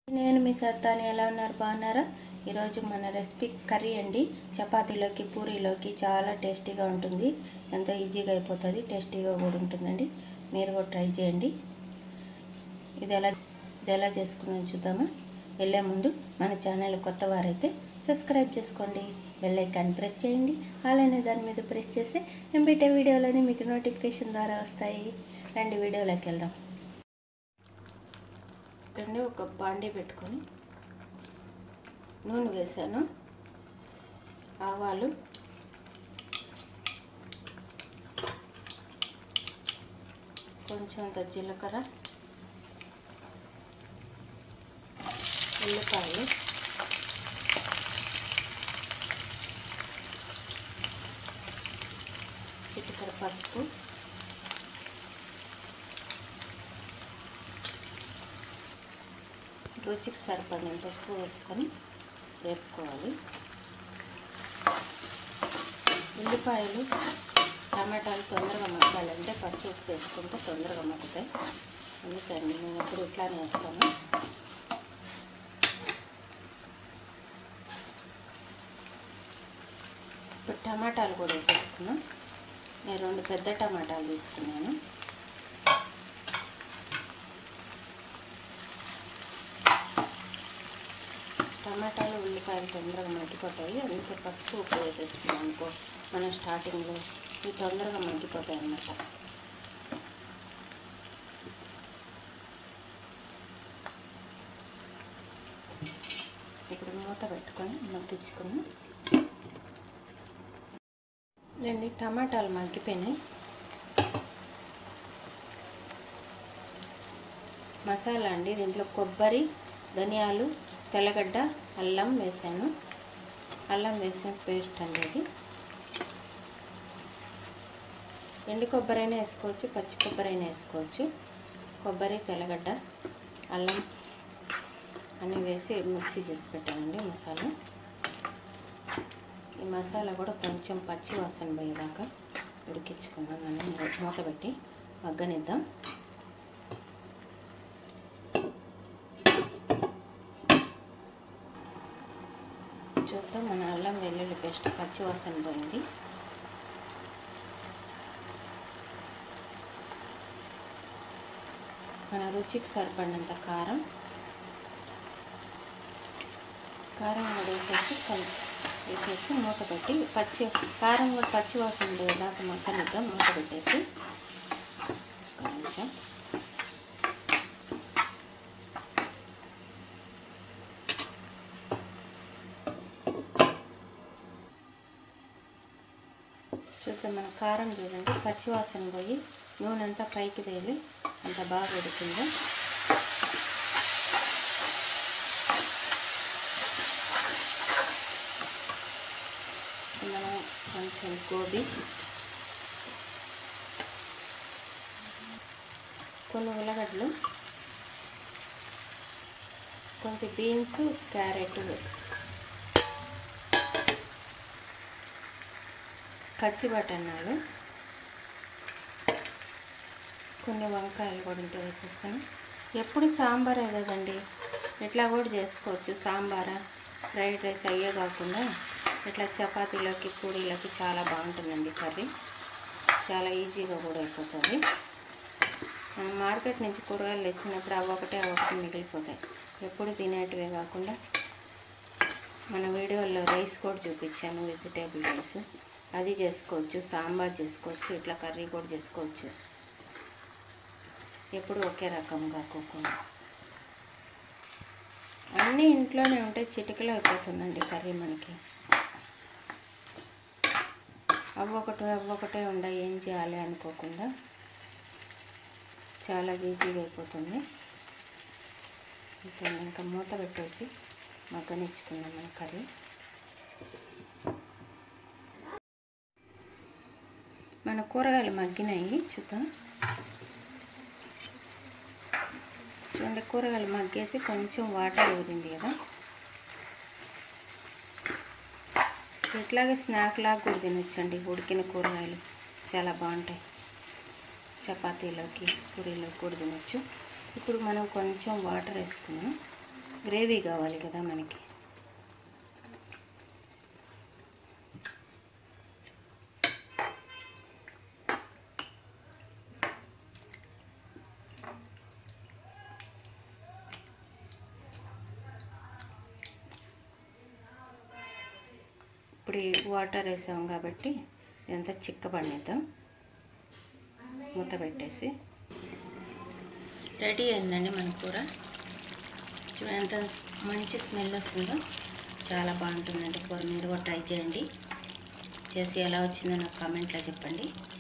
నేను మీ సత్తాని ఎలా ఉన్నారు బాగున్నారా? ఈరోజు మన రెసిపీ కర్రీ అండి. చపాతీలోకి పూరీలోకి చాలా టేస్టీగా ఉంటుంది. ఎంతో ఈజీగా అయిపోతుంది, టేస్టీగా కూడా ఉంటుందండి. మీరు కూడా ట్రై చేయండి. ఇది ఎలా చేసుకున్నాం చూద్దామా? వెళ్ళే ముందు మన ఛానల్ కొత్త వారైతే సబ్స్క్రైబ్ చేసుకోండి, బెల్ ఐకాన్ ప్రెస్ చేయండి. అలానే దాని మీద ప్రెస్ చేస్తే నేను పెట్టే వీడియోలని మీకు నోటిఫికేషన్ ద్వారా వస్తాయి. రండి వీడియోలోకి వెళ్దాం. ఒక బాండీ పెట్టుకొని నూనె వేసాను, ఆవాలు, కొంచెం జీలకర్ర, ఉల్లిపాయలు, చిటికెడు పసుపు, రుచికి సరిపడినంత ఉప్పు వేసుకొని వేపుకోవాలి. ఉల్లిపాయలు టమాటాలు తొందరగా మగ్గాలంటే పసుపు ఉప్పు వేసుకుంటే తొందరగా మగ్గుతాయి. అందుకని నేను ఎప్పుడు ఇట్లానే వేస్తాను. ఇప్పుడు టమాటాలు కూడా వేసేసుకున్నాను. నేను 2 పెద్ద టమాటాలు తీసుకున్నాను. టమాటాలు ఉల్లిపాయలు తొందరగా మగ్గిపోతాయి, అందుకే పసుపు ఉప్పు వేసేసుకున్నాం అనుకో మనం స్టార్టింగ్లో ఇవి తొందరగా మగ్గిపోతాయి అన్నమాట. ఇప్పుడు మూత పెట్టుకొని మగ్గించుకున్నాం. టమాటాలు మగ్గిపోయినాయి. మసాలా అండి, దీంట్లో కొబ్బరి, ధనియాలు, తెల్లగడ్డ, అల్లం వేసాను. అల్లం వేసిన పేస్ట్ అండి ఇది. ఎండు కొబ్బరి అయినా వేసుకోవచ్చు, పచ్చి కొబ్బరి అయినా వేసుకోవచ్చు. కొబ్బరి, తెల్లగడ్డ, అల్లం అన్నీ వేసి మిక్సీ చేసి పెట్టానండి మసాలా. ఈ మసాలా కూడా కొంచెం పచ్చి వాసన పోయేదాకా ఉడికించుకున్నాను. మూత పెట్టి మగ్గనిద్దాం. చూద్దాం, మన అల్లం వెల్లుల్లి పేస్ట్ పచ్చి వాసన పోయింది. మన రుచికి సరిపడినంత కారం కూడా వేసేసి మూత పెట్టి కారం కూడా పచ్చి వాసన పోయేదాకా మగ్గనిద్దాం. మూత పెట్టేసి కొంచెం చూద్దాం. మన కారం చూడండి, పచ్చివాసన పోయి నూనె అంతా పైకి తేలి అంత బాగా ఉడికింది. మనం కొంచెం గోబీ, కొన్ని ఉల్లగడ్డలు, కొంచెం బీన్స్, క్యారెట్, పచ్చి బఠానాలు, కొన్ని వంకాయలు కూడా ఇంట్లో వేసేస్తాను. ఎప్పుడు సాంబారే కదండి, ఇట్లా కూడా చేసుకోవచ్చు. సాంబారా, ఫ్రైడ్ రైస్ అయ్యే కాకుండా ఇట్లా చపాతీలోకి పూరీలోకి చాలా బాగుంటుందండి కర్రీ. చాలా ఈజీగా కూడా అయిపోతుంది. మనం మార్కెట్ నుంచి కూరగాయలు తెచ్చినప్పుడు అవి ఒకటి మిగిలిపోతాయి. ఎప్పుడు తినేటివే కాకుండా మన వీడియోలో రైస్ కూడా చూపించాను, వెజిటేబుల్ రైస్. అది చేసుకోవచ్చు, సాంబార్ చేసుకోవచ్చు, ఇట్లా కర్రీ కూడా చేసుకోవచ్చు. ఎప్పుడు ఒకే రకం కాకుండా అన్నీ ఇంట్లోనే ఉంటే చిటికలో అయిపోతుందండి కర్రీ మనకి. అవ్వొకటే ఉండ ఏం చేయాలి అనుకోకుండా చాలా ఈజీగా అయిపోతుంది. ఇంకా మూత పెట్టేసి మగ్గనిచ్చుకున్నాం మన కర్రీ. మన కూరగాయలు మగ్గినాయి చూద్దాం. చూడండి, కూరగాయలు మగ్గేసి కొంచెం వాటర్ ఊరింది కదా. ఇట్లాగే స్నాక్ లాగా కూడా తినొచ్చండి. ఉడికిన కూరగాయలు చాలా బాగుంటాయి. చపాతీలోకి పూరీలోకి కూడా తినొచ్చు. ఇప్పుడు మనం కొంచెం వాటర్ వేసుకున్నాం. గ్రేవీ కావాలి కదా మనకి. ఇప్పుడు వాటర్ వేసాం కాబట్టి ఇదంతా చిక్కబడిద్దాం. మూత పెట్టేసి రెడీ అయిందండి మన కూర. చూడండి ఎంత మంచి స్మెల్ వస్తుందో, చాలా బాగుంటుందండి కూర. మీరు కూడా ట్రై చేయండి. చేసి ఎలా వచ్చిందో నాకు కామెంట్లో చెప్పండి.